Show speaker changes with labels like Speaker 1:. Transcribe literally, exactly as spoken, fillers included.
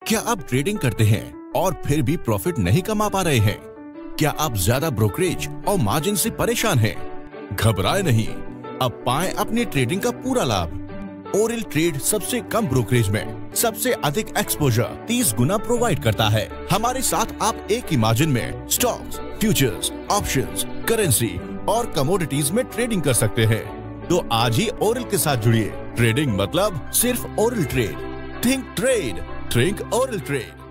Speaker 1: क्या आप ट्रेडिंग करते हैं और फिर भी प्रॉफिट नहीं कमा पा रहे हैं? क्या आप ज्यादा ब्रोकरेज और मार्जिन से परेशान हैं? घबराए नहीं, अब पाएं अपनी ट्रेडिंग का पूरा लाभ। ओरिल ट्रेड सबसे कम ब्रोकरेज में सबसे अधिक एक्सपोजर तीस गुना प्रोवाइड करता है। हमारे साथ आप एक ही मार्जिन में स्टॉक्स, फ्यूचर्स, ऑप्शंस, करेंसी और कमोडिटीज में ट्रेडिंग कर सकते हैं। तो आज ही ओरिल के साथ जुड़िए। ट्रेडिंग मतलब सिर्फ ओरिल ट्रेड। थिंक ट्रेड, थिंक ओरिल ट्रेड।